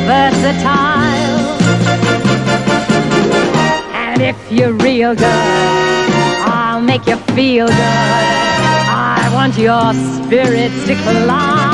versatile. And if you're real good, I'll make you feel good. I want your spirits to climb.